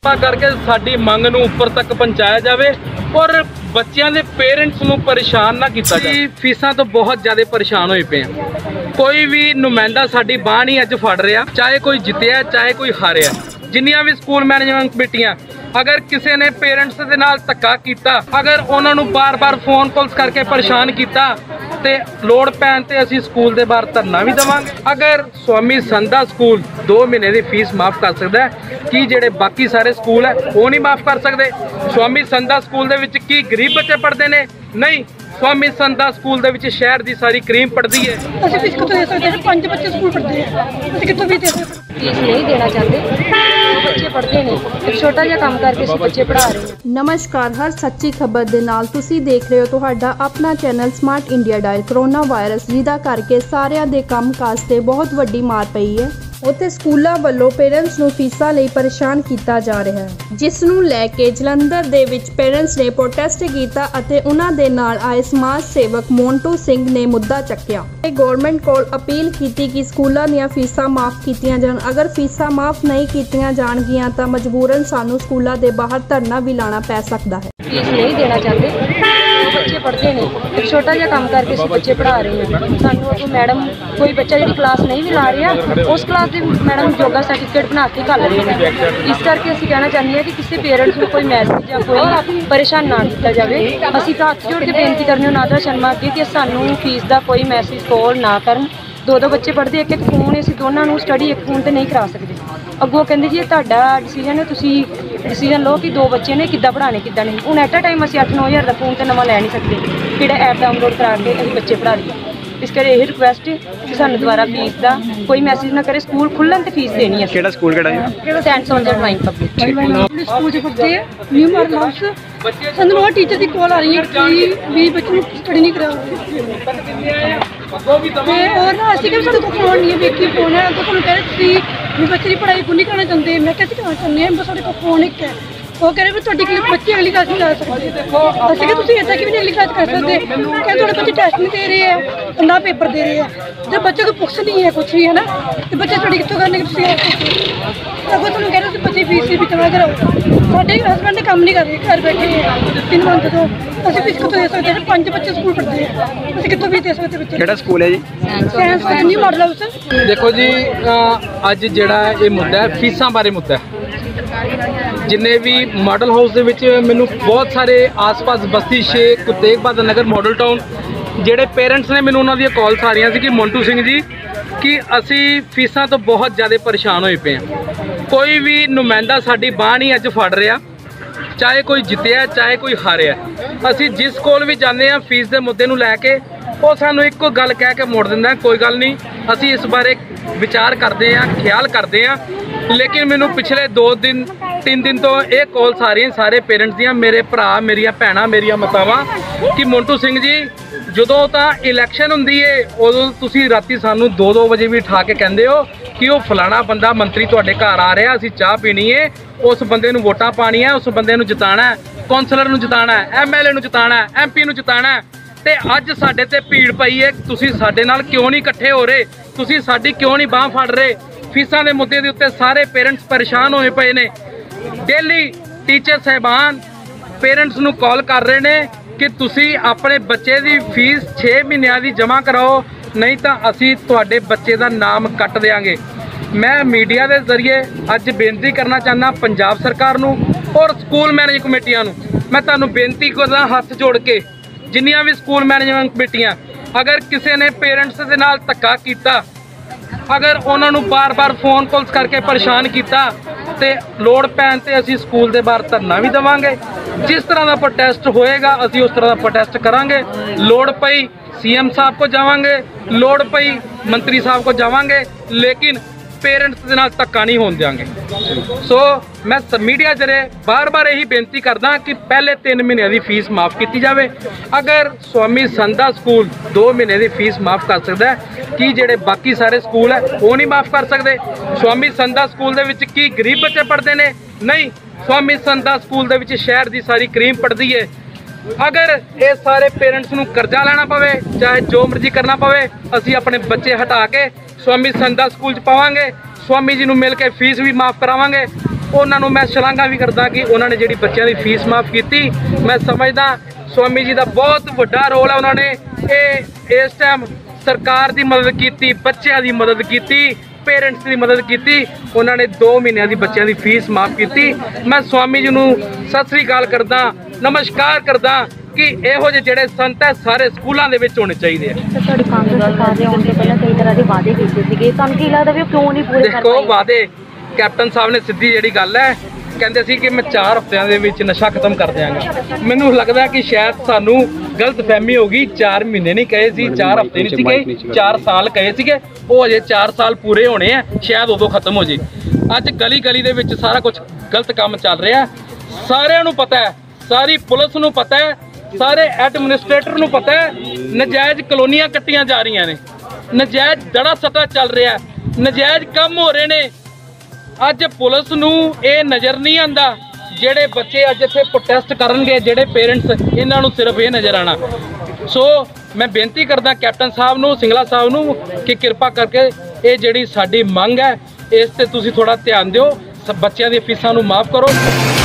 ਕਿਰਪਾ ਕਰਕੇ ਸਾਡੀ ਮੰਗ ਨੂੰ ਉੱਪਰ ਤੱਕ ਪਹੁੰਚਾਇਆ ਜਾਵੇ और बच्चों के पेरेंट्स ਨੂੰ परेशान ना किया जाए। फीसा तो बहुत ज़्यादा परेशान होए पे हैं। कोई भी नुमाइंदा साडी बांह नहीं अज फड़ रहा, चाहे कोई जितया चाहे कोई हारिया। जिन्नियां भी स्कूल मैनेजमेंट कमेटियां अगर किसी ने पेरेंट्स के नाल धक्का किया, अगर उन्होंने बार बार फोन कॉल्स करके परेशान किया तो लोड़ पैन ते असीं स्कूल के बाहर धरना भी देवांगे। अगर स्वामी संधा स्कूल 2 महीने की फीस माफ़ कर सकता है कि जेडे बाकी सारे स्कूल है वो नहीं माफ़ कर सकते? स्वामी संधा स्कूल दे विच की गरीब बच्चे पढ़ते हैं? नहीं, स्वामी संधा स्कूल दे विच शहर की सारी क्रीम पढ़ती है। ਅਸੀਂ ਫੀਸ ਕਿੱਥੋਂ ਦੇ ਸਕਦੇ ਹਾਂ? 5 ਬੱਚੇ ਸਕੂਲ ਪੜ੍ਹਦੇ ਆ, ਅਸੀਂ ਕਿੱਥੋਂ ਵੀ ਦੇ ਸਕਦੇ? फीस नहीं देना चाहते, बच्चे पढ़ते नहीं, एक छोटा जिहा काम करके ਅਸੀਂ ਬੱਚੇ ਪੜ੍ਹਾ ਰਹੇ ਹਾਂ। नमस्कार, हर सच्ची खबर ਦੇ ਨਾਲ ਤੁਸੀਂ ਦੇਖ ਰਹੇ ਹੋ ਤੁਹਾਡਾ ਆਪਣਾ channel smart India dial. Corona virus ਜਿਹਦਾ ਕਰਕੇ ਸਾਰਿਆਂ ਦੇ ਕੰਮਕਾਜ ਤੇ ਬਹੁਤ ਵੱਡੀ ਮਾਰ ਪਈ ਹੈ। ਉੱਥੇ ਸਕੂਲਾਂ ਵੱਲੋਂ ਪੇਰੈਂਟਸ ਨੂੰ ਫੀਸਾਂ ਲਈ ਪਰੇਸ਼ਾਨ ਕੀਤਾ ਜਾ ਰਿਹਾ ਹੈ, ਜਿਸ ਨੂੰ ਲੈ ਕੇ ਜਲੰਧਰ ਦੇ ਵਿੱਚ ਪੇਰੈਂਟਸ ਨੇ ਪ੍ਰੋਟੈਸਟ ਕੀਤਾ ਅਤੇ ਉਹਨਾਂ ਦੇ ਨਾਲ ਆਏ ਸਮਾਜ ਸੇਵਕ ਮੋਂਟੂ ਸਿੰਘ ਨੇ ਮੁੱਦਾ ਚੱਕਿਆ ਤੇ ਗਵਰਨਮੈਂਟ ਕੋਲ ਅਪੀਲ ਕੀਤੀ ਕਿ ਸਕੂਲਾਂ ਦੀਆਂ ਫੀਸਾਂ ਮਾਫ ਕੀਤੀਆਂ ਜਾਣ। ਅਗਰ ਫੀਸਾਂ ਮਾਫ ਨਹੀਂ ਕੀਤੀਆਂ ਜਾਣਗੀਆਂ ਤਾਂ ਮਜਬੂਰਨ ਸਾਨੂੰ ਸਕੂਲਾਂ ਦੇ ਬਾਹਰ ਧਰਨਾ ਵੀ ਲਾਣਾ ਪੈ ਸਕਦਾ ਹੈ। फीस नहीं देना चाहते, बच्चे पढ़ते नहीं, एक छोटा जिहा काम करके ਅਸੀਂ ਬੱਚੇ ਪੜ੍ਹਾ ਰਹੇ ਹਾਂ। ਸਾਨੂੰ ਅੱਗੋਂ ਮੈਡਮ ਕੋਈ ਬੱਚਾ ਜਿਹੜੀ ਕਲਾਸ ਨਹੀਂ ਵੀ ਲਾ ਰਿਹਾ, ਉਸ ਕਲਾਸ ਦੇ ਮੈਡਮ ਯੋਗਾ ਸਰਟੀਫਿਕੇਟ ਬਣਾ ਕੇ ਘੱਲ ਰਹੇ ਨੇ। ਇਸ ਕਰਕੇ ਅਸੀਂ ਕਹਿਣਾ ਚਾਹੁੰਦੇ ਹਾਂ ਕਿ ਕਿਸੇ ਪੇਰੈਂਟਸ ਨੂੰ ਕੋਈ ਮੈਸੇਜ ਜਾਂ ਕੋਈ ਪਰੇਸ਼ਾਨ ਨਾ ਕੀਤਾ ਜਾਵੇ। ਅਸੀਂ ਤਾਂ ਹੱਥ ਜੋੜ ਕੇ ਬੇਨਤੀ ਕਰਨੀ ਉਹਨਾਂ ਦਾ ਸ਼ਰਮਾ ਅੱਗੇ ਕਿ ਸਾਨੂੰ ਫੀਸ ਦਾ ਕੋਈ ਮੈਸੇਜ ਕਾਲ ਨਾ ਕਰਨ। 2 ਬੱਚੇ ਪੜ੍ਹਦੇ, ਇੱਕ ਫੋਨ, ਅਸੀਂ ਦੋਨਾਂ ਨੂੰ ਸਟੱਡੀ ਇੱਕ ਫੋਨ ਤੇ ਨਹੀਂ ਕਰਾ ਸਕਦੇ। ਅੱਗੋਂ ਕਹਿੰਦੇ ਜੀ ਇਹ ਤੁਹਾਡਾ ਡਿਸੀਜਨ ਹੈ, ਤੁਸੀਂ ਡਿਸੀਜਨ ਲਓ ਕਿ 2 ਬੱਚੇ ਨੇ ਕਿੱਦਾਂ ਪੜ੍ਹਾਉਣੇ ਕਿੱਦਾਂ ਨਹੀਂ। ਹੁਣ ਐਟ ਅ ਟਾਈਮ ਅਸੀਂ 8-9 ਹਜ਼ਾਰ ਦਾ ਫੋਨ ਤੇ ਨਵਾਂ ਲੈ ਨਹੀਂ ਸਕਦੇ ਜਿਹੜਾ ਐਪ ਡਾਊਨਲੋਡ ਕਰਾ ਕੇ ਅਸੀਂ ਬੱਚੇ ਪੜ੍ਹਾ ਲਈਏ। ਇਸ ਕਰਕੇ ਇਹ ਰਿਕੁਐਸਟ ਹੈ ਕਿ ਸਾਨੂੰ ਦੁਬਾਰਾ ਫੀਸ ਦਾ ਕੋਈ ਮੈਸੇਜ ਨਾ ਕਰੇ। ਸਕੂਲ ਖੁੱਲ੍ਹਣ ਤੇ ਫੀਸ ਦੇਣੀ ਹੈ। ਕਿਹੜਾ ਸਕੂਲ ਕਿਹੜਾ ਹੈ? Saint soldier drawing public school 'ਚ ਪੜ੍ਹਦੇ ਆ ਨਿਊ ਮਾਡਲ ਹਾਊਸ। ਸਾਨੂੰ ਉਹ ਟੀਚਰ ਦੀ ਕਾਲ ਆ ਰਹੀ ਹੈ ਕਿ ਵੀ ਬੱਚੇ ਨੂੰ ਸਟੱਡੀ ਨਹੀਂ ਕਰਾਉਂਦੇ ਤੇ ਔਰ ਨਾ ਅਸੀਂ ਕਿ ਸਾਡੇ ਕੋਲ ਫੋਨ ਨਹੀਂ ਹੈ, ਵੇਖੀ ਫੋਨ ਹੈ ਤਾਂ ਤੁਹਾਨੂੰ ਕਹਿ ਰਹੇ ਤੁਸੀਂ ਵੀ ਬੱਚੇ ਦੀ ਪੜ੍ਹਾਈ ਪੂਰੀ ਕਰਨਾ ਚਾਹੁੰਦੇ। ਮੈਂ ਕਿਹਾ ਅਸੀਂ ਕਰਨਾ ਚਾਹੁੰਦੇ ਹਾਂ, ਬਸ ਸਾਡੇ ਕੋਲ ਫੋਨ ਇੱਕ ਹੈ। ਉਹ ਕਹਿ ਰਹੇ ਵੀ ਤੁਹਾਡੀ ਬੱਚੇ ਅਗਲੀ ਕਲਾਸ ਨਹੀਂ ਲਾ ਸਕਦੇ। ਅਸੀਂ ਕਿ ਤੁਸੀਂ ਇੱਦਾਂ ਕਿਵੇਂ ਨਹੀਂ ਅਗਲੀ ਕਲਾਸ ਕਰ ਸਕਦੇ? ਕਹਿੰਦੇ ਤੁਹਾਡੇ ਬੱਚੇ ਟੈਸਟ ਨਹੀਂ ਦੇ ਰਹੇ ਆ, ਨਾ ਪੇਪਰ ਦੇ ਰਹੇ ਆ, ਤੇ ਬੱਚੇ ਕੋਲ ਬੁੱਕਸ ਨਹੀਂ ਹੈ ਕੁਛ ਵੀ, ਹੈ ਨਾ, ਤੇ ਬੱਚੇ ਸਟੱਡੀ ਕਿੱਥੋਂ ਕਰਨਗੇ? ਤੁਸੀਂ ਅੱਗੋਂ ਤੁਹਾਨੂੰ ਕਹਿ ਰਹੇ ਤੁਸੀਂ ਬੱਚੇ ਫੀਸ ਵੀ ਜਮ੍ਹਾਂ ਕਰਾਓ। ਸਾਡੇ ਹਸਬੈਂਡ ਦੇ ਕੰਮ ਨਹੀਂ ਕਰ ਰਹੇ, ਘਰ ਬੈਠੇ ਆ 3 ਮੰਥ ਤੋਂ। ਅਸੀਂ ਫੀਸ ਕਿੱਥੋਂ ਦੇ ਸਕਦੇ ਹਾਂ? 5 ਬੱਚੇ ਸਕੂਲ ਪੜ੍ਹਦੇ ਆ, ਅਸੀਂ ਕਿੱਥੋਂ ਵੀ ਦੇ ਸਕਦੇ ਬੱਚੇ? ਕਿਹੜਾ ਸਕੂਲ ਹੈ ਜੀ? Science new model house. देखो जी, अज जिहड़ा ये मुद्दा है फीसां बारे मुद्दा है। जिन्ने भी मॉडल हाउस दे विच मैनूं बहुत सारे आस पास बस्ती शेख गुरु तेग बहादुर नगर मॉडल टाउन ਜਿਹੜੇ पेरेंट्स ने मैनूं उन्हां ਦੀਆਂ कॉल्स आ रही सी कि मोंटू सिंह जी कि असी फीसां तो बहुत ज़्यादा परेशान होए पे हैं। कोई भी नुमाइंदा साडी बांह नहीं अज फड़ रहा, चाहे कोई जितया चाहे कोई हारिया। असी जिस कोल भी जाते हैं फीस के मुद्दे नूं लैके वो सानूं इक्को गल कह के मोड़ दिंदा, कोई गल नहीं, असी इस बारे विचार करते हैं, ख्याल करते हैं। लेकिन मैनूं पिछले 2-3 दिन तो ये कॉल्स आ रही हैं सारे पेरेंट्स दियां, मेरे भरा मेरिया भैणां मेरिया मातावां कि मोंटू सिंह जी ਜਦੋਂ ਤਾਂ इलैक्शन ਹੁੰਦੀ है उदों तुसीं राती सानूं 2-2 वजे भी उठा के कहंदे हो कि वो फलाना बंदा मंत्री तुहाडे घर आ रहा, असीं चाह पीनी है, उस बंदे नूं वोटां पाणियां, उस बंदे नूं जिताना है, कौंसलर नूं जिताना है, MLA नूं जिताना है, MP नूं जिताना है। ते अज साडे ते भीड़ पई है, तुसीं साडे नाल क्यों नहीं इकट्ठे हो रहे? तुसीं साडी क्यों नहीं बांह फड़ रहे? फीसां दे मुद्दे दे उत्ते सारे पेरेंट्स परेशान होए पए ने। डेली टीचर साहिबान पेरेंट्स नूं कॉल कर रहे ने कि तुसी अपने बच्चे की फीस 6 महीनों की जमा कराओ, नहीं तो असी तुहाडे बच्चे का नाम कट देंगे। मैं मीडिया के जरिए अज बेनती करना चाहना पंजाब सरकार नूं और स्कूल मैनेज कमेटियां नूं। मैं तुहानूं बेनती करदा हथ जोड़ के, जिन्नियां भी स्कूल मैनेजमेंट कमेटियां अगर किसी ने पेरेंट्स के नाल धक्का कीता, अगर उन्होंने बार बार फोन कॉल्स करके परेशान किया तो लोड़ पैन ते असी स्कूल के बाहर धरना भी देवांगे। जिस तरह का प्रोटेस्ट होएगा असी उस तरह का प्रोटेस्ट करांगे। लोड़ पई CM साहब को जावांगे, लोड़ पई मंत्री साहब को जावांगे, लेकिन पेरेंट्स के नाल धक्का नहीं होण देंगे। सो मैं मीडिया जरिए बार बार यही बेनती करदा कि पहले 3 महीने की फीस माफ़ की जाए। अगर स्वामी संधा स्कूल 2 महीने की फीस माफ़ कर सकता है कि जेडे बाकी सारे स्कूल है वो नहीं माफ़ कर सकते? स्वामी संधा स्कूल दे विच की गरीब बच्चे पढ़ते हैं? नहीं, स्वामी संधा स्कूल दे विच शहर की सारी क्रीम पढ़ती है। अगर ये सारे पेरेंट्स नूं कर्जा लेना पवे, चाहे जो मर्जी करना पवे, असी अपने बच्चे हटा के स्वामी संधा स्कूल च पावांगे, स्वामी जी नूं मिल के फीस भी माफ़ करावांगे। ਉਹਨਾਂ ਨੂੰ ਮੈਂ ਸ਼ਲਾਘਾ ਵੀ ਕਰਦਾ ਕਿ ਉਹਨਾਂ ਨੇ ਜਿਹੜੀ ਬੱਚਿਆਂ ਦੀ ਫੀਸ ਮਾਫ ਕੀਤੀ। ਮੈਂ ਸਮਝਦਾ ਸਵਾਮੀ ਜੀ ਦਾ ਬਹੁਤ ਵੱਡਾ ਰੋਲ ਹੈ। ਉਹਨਾਂ ਨੇ ਇਸ ਟਾਈਮ ਸਰਕਾਰ ਦੀ ਮਦਦ ਕੀਤੀ, ਬੱਚਿਆਂ ਦੀ ਮਦਦ ਕੀਤੀ, पेरेंट्स की मदद की। उन्होंने 2 महीनों की बच्चों की फीस माफ की। मैं स्वामी जी को सत श्री अकाल करदा, नमस्कार करदा कि इहो ਜਿਹੇ ਜਿਹੜੇ संत है सारे स्कूलों के ਵਿੱਚ होने चाहिए। देखो वादे कैप्टन साहब ने सीधी जी गल है कहते सी कि मैं 4 हफ्तिਆਂ ਦੇ ਵਿੱਚ नशा खत्म कर देंगा। मैनू लगता है कि शायद सानू गलत फहमी होगी। 4 महीने नहीं कहे सी, 4 हफ्ते नहीं कहे, 4 साल कहे सी। वो अजे 4 साल पूरे होने हैं, शायद उदों खत्म हो जाए। अज गली गली दे विच सारा कुछ गलत काम चल रहा है, सारिਆਂ ਨੂੰ पता है, सारी पुलिस ਨੂੰ पता है, सारे एडमिनिस्ट्रेटर ਨੂੰ पता है। नजायज़ कलोनियां कट्टियां जा रही ने, नजायज़ दड़ा सट्टा चल रहा है, नजायज़ काम हो रहे ने। अज पुलिस नूं ये नज़र नहीं आंदा ਜਿਹੜੇ ਬੱਚੇ ਅੱਜ ਇੱਥੇ ਪ੍ਰੋਟੈਸਟ ਕਰਨਗੇ, ਜਿਹੜੇ ਪੇਰੈਂਟਸ, ਇਹਨਾਂ ਨੂੰ ਸਿਰਫ ਇਹ ਨਜ਼ਰ ਆਣਾ। ਸੋ ਮੈਂ ਬੇਨਤੀ ਕਰਦਾ ਕੈਪਟਨ ਸਾਹਿਬ ਨੂੰ, ਸਿੰਗਲਾ ਸਾਹਿਬ ਨੂੰ ਕਿ ਕਿਰਪਾ ਕਰਕੇ ਇਹ ਜਿਹੜੀ ਸਾਡੀ ਮੰਗ ਹੈ ਇਸ ਤੇ ਤੁਸੀਂ ਥੋੜਾ ਧਿਆਨ ਦਿਓ, ਬੱਚਿਆਂ ਦੀਆਂ ਫੀਸਾਂ ਨੂੰ ਮਾਫ ਕਰੋ।